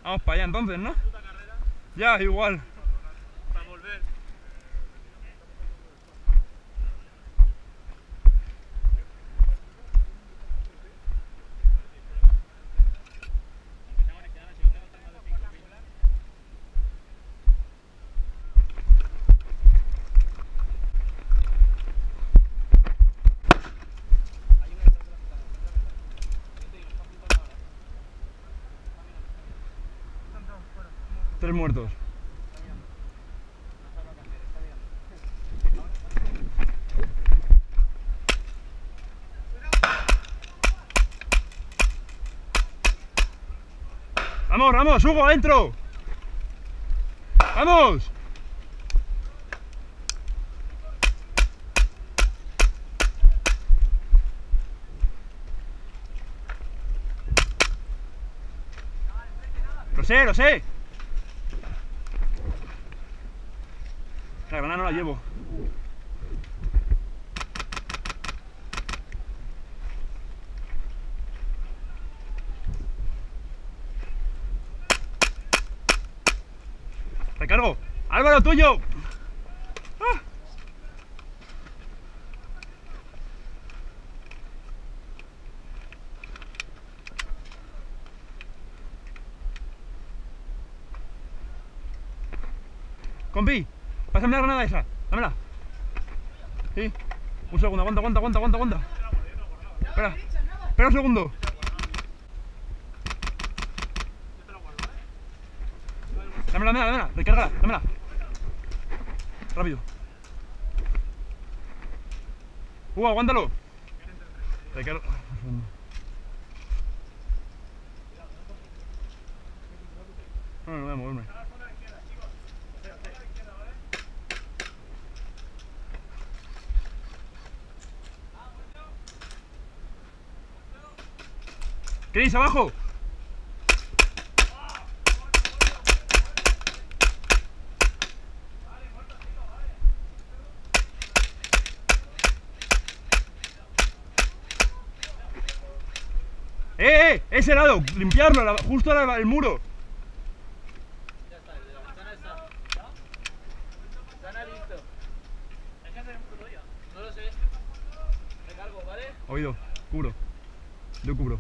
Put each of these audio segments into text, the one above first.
Vamos para allá entonces, ¿no? Ya, igual. Para volver. Tres muertos. ¡Vamos, Ramos! ¡Hugo, adentro! ¡Vamos! Lo sé, lo sé. La granada no la llevo. Recargo. Álvaro, tuyo. ¡Ah! Compi, pásame la granada esa. Dámela. Sí. Un segundo, aguanta. Espera. Espera un segundo. Dámela. Recárgala, dámela. Rápido. Aguántalo. Recargo. Un segundo. No voy a moverme. Chris, abajo. Ese lado, limpiarlo, justo el muro. Ya está, el de la ventana está. Ventana listo. Hay que hacer un rollo. No lo sé. Recargo, ¿vale? Oído, cubro. Yo cubro.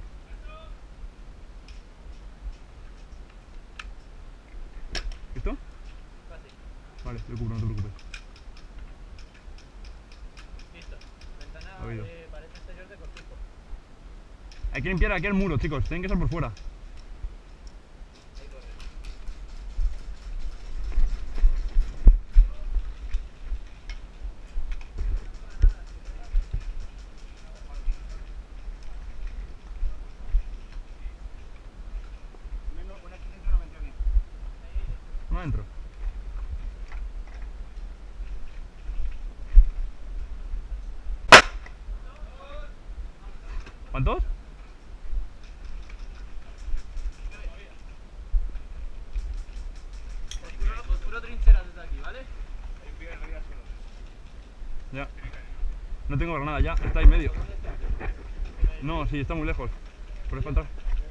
¿Listo? Casi. Vale, yo cubro, no te preocupes. Listo. Ventana Oído. de pared exterior de cortijo. Hay que limpiar aquí el muro, chicos. Tienen que ser por fuera. Ahí corre. No entro. ¿Cuántos? Oscuro trincheras desde aquí, ¿vale? Ya. No tengo granada ya, está ahí medio. No, sí, está muy lejos. ¿Puedes faltar?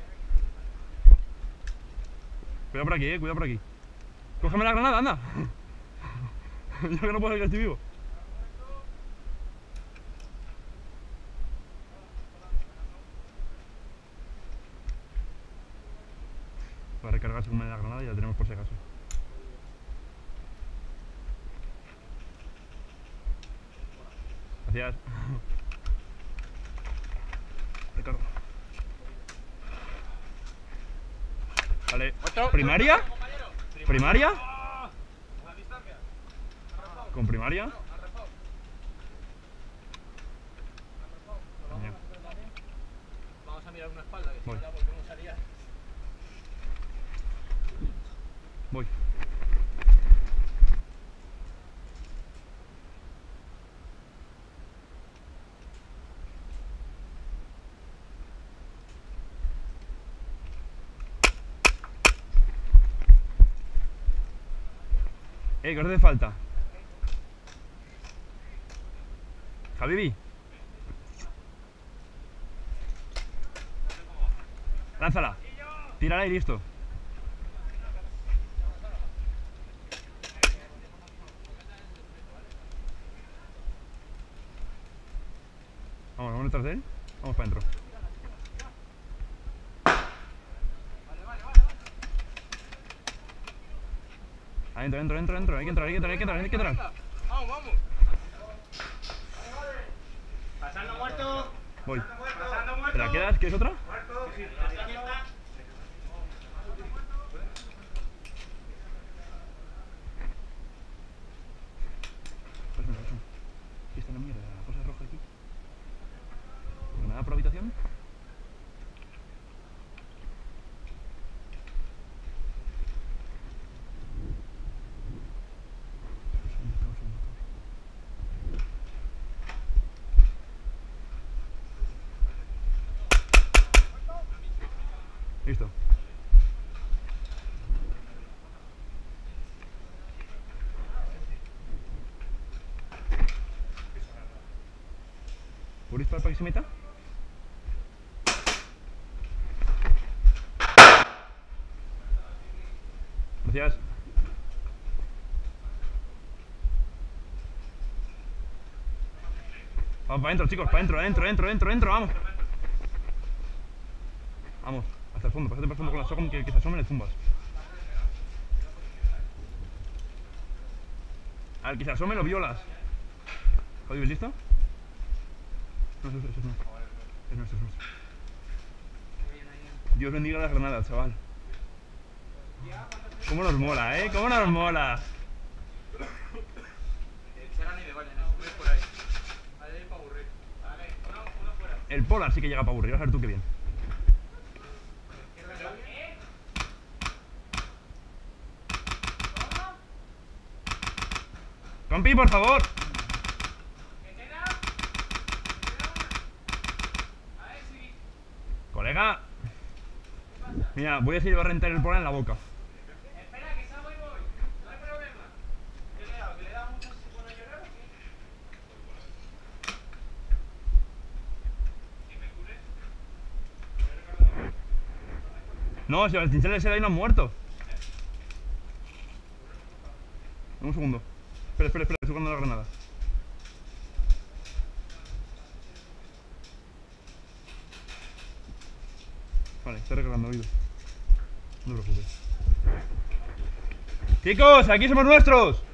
Cuidado por aquí, cuidado por aquí. Cógeme la granada, anda. Yo que no puedo ver que estoy vivo. Para recargar según me dé la granada y la tenemos por si acaso. Gracias. Recargo. Vale. ¿Primaria? ¿Primaria? ¿Con primaria? Vamos a mirar una espalda, que si Voy. no la volvemos a liar. Voy. ¿Qué os hace falta? Javibi. Lánzala. Tírala y listo. Vamos detrás de él. Vamos para adentro. Adentro. Hay que entrar. Vamos, vamos. Pasando muerto. Voy. Pasando muerto. ¿Te la quedas? ¿Quieres otra? Muerto. Sí, aquí está. Pásame. Aquí está la mierda, la cosa roja aquí. ¿Granada por habitación? Listo. ¿Puedo disparar para que se meta? Gracias. Vamos para adentro, chicos, para adentro, vamos. Vamos, hasta el fondo, pásate por el fondo con la SOCOM que se asome le zumbas. Al que se asome lo violas. ¿Jodido, listo? No, eso es nuestro. Es nuestro. Dios bendiga las granadas, chaval. ¿Cómo nos mola, ¿Cómo nos mola? Por ahí. Vale, para aburrir. Vale, uno fuera. El Polar sí que llega para aburrir, vas a ver tú qué bien. Compi, por favor. Colega. Mira, voy a decir va a rentar el Polar en la boca. Espera, que salgo y voy. No hay problema. ¿Qué le da? ¿Que le da mucho si pone a llorar o qué? ¿Que me cures? No, si al cincel ese de ahí no han muerto. Un segundo. Espera, estoy jugando la granada. Vale, está recargando oído. No te preocupes. Chicos, aquí somos nuestros.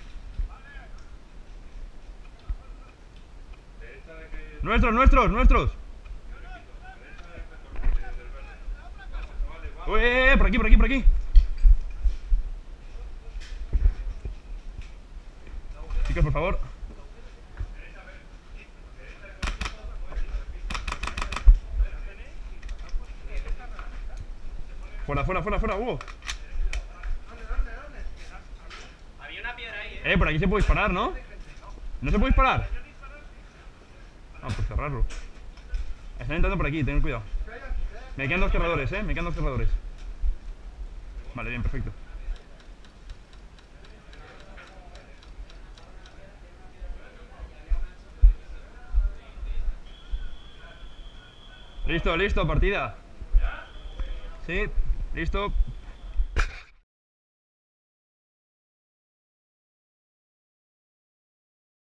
Nuestros. Uy, por aquí. Chicos, por favor. Fuera, Hugo. Había una piedra ahí, Por aquí se puede disparar, ¿no? ¿No se puede disparar? Ah, pues cerrarlo. Están entrando por aquí, tened cuidado. Me quedan dos cargadores, Vale, bien, perfecto. Listo, partida. Sí, listo.